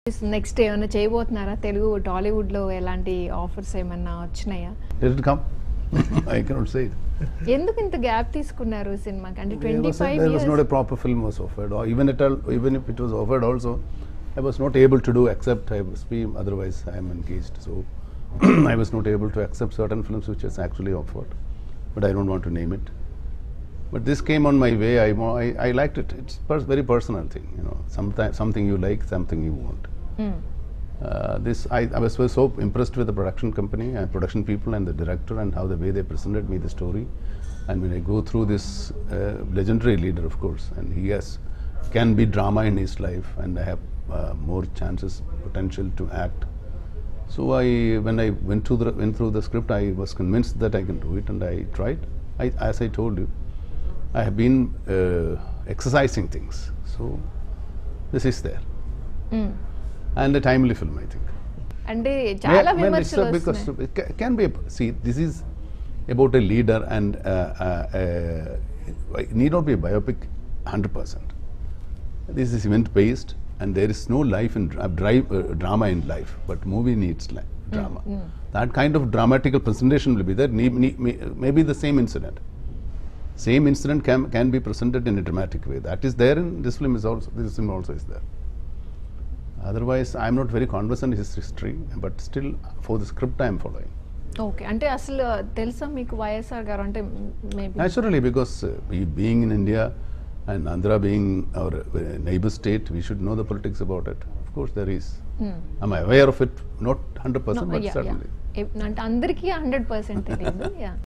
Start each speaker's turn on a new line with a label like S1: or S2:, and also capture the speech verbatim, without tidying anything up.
S1: Next day ఏమైనా చేయబోతున్నారా తెలుగు టాలీవుడ్ లో ఎలాంటి ఆఫర్స్ ఏమన్నా వచ్చాయా?
S2: Did it come? I cannot say it.
S1: ఎందుకు ఇంత గ్యాప్ తీసుకున్నారు సినిమాకి? అంటే twenty-five
S2: there
S1: years
S2: was not a proper film was offered, or even it even if it was offered also I was not able to do except I was being, otherwise I am engaged, so I was not able to accept certain films which was actually offered, but I don't want to name it. But this came on my way. I I, I liked it. It's a very personal thing, you know. Sometimes something you like, something you want.
S1: Mm.
S2: Uh, this I, I was so impressed with the production company and production people and the director and how the way they presented me the story. And when I go through this uh, legendary leader, of course, and he has can be drama in his life, and I have uh, more chances, potential to act. So I, when I went through the went through the script, I was convinced that I can do it, and I tried. I, as I told you, I have been uh, exercising things. So this is there.
S1: Mm.
S2: And a timely film, I think.
S1: అంటే చాలా విమర్శలు
S2: well, because it ca- can be a, see this is about a leader, and uh, uh, uh, it need not be a biopic one hundred percent. This is event based, and there is no life in dra- drive, uh, drama in life, but movie needs li- drama.
S1: Mm, mm.
S2: That kind of dramatical presentation will be there. Ne- ne- may, maybe the same incident same incident can can be presented in a dramatic way. That is there in this film is also this film also is there. Otherwise, I am not very conversant in his history, but still for the script I am following.
S1: Okay, అంటే అసలు తెలుసా మీకు వైఎస్ఆర్ గారు అంటే maybe?
S2: Naturally, because uh, we being in India and Andhra being our uh, neighbor state, we should know the politics about it. Of course, there is.
S1: Hmm.
S2: Am I aware of it? Not one hundred percent,
S1: No,
S2: but
S1: yeah,
S2: certainly.
S1: yeah. అంటే అందరికీ hundred percent తెలియదు.